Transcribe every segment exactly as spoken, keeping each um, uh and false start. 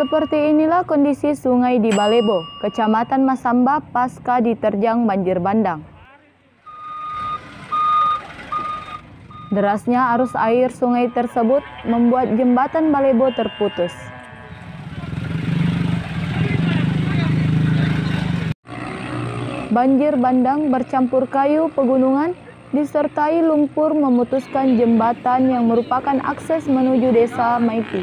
Seperti inilah kondisi sungai di Balebo, Kecamatan Masamba pasca diterjang banjir bandang. Derasnya arus air sungai tersebut membuat jembatan Balebo terputus. Banjir bandang bercampur kayu pegunungan disertai lumpur memutuskan jembatan yang merupakan akses menuju desa Maipi.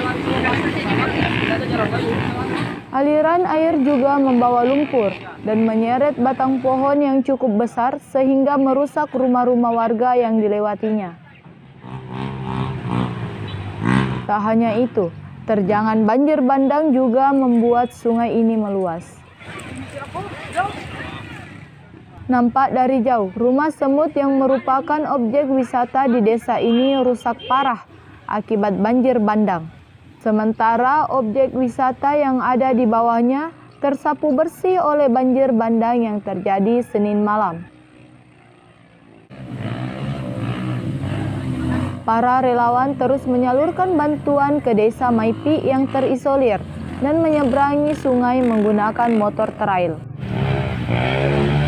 Aliran air juga membawa lumpur dan menyeret batang pohon yang cukup besar sehingga merusak rumah-rumah warga yang dilewatinya. Tak hanya itu, terjangan banjir bandang juga membuat sungai ini meluas. Nampak dari jauh, rumah semut yang merupakan objek wisata di desa ini rusak parah akibat banjir bandang. Sementara objek wisata yang ada di bawahnya tersapu bersih oleh banjir bandang yang terjadi Senin malam. Para relawan terus menyalurkan bantuan ke desa Maipi yang terisolir dan menyeberangi sungai menggunakan motor trail.